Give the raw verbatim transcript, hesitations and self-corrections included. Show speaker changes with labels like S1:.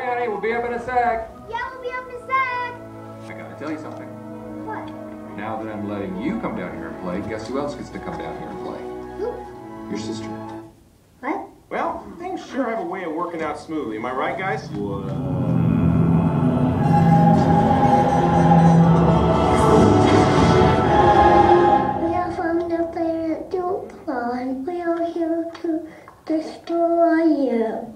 S1: right, honey, we'll be up in a sec.
S2: Yeah, we'll be up in a sec.
S1: I gotta tell you something.
S2: What?
S1: Now that I'm letting you come down here and play, guess who else gets to come down here and play?
S2: Who?
S1: Your sister.
S2: What?
S3: Well, things sure have a way of working out smoothly. Am I right, guys?
S2: We are from the planet Duplan. We are here to destroy you.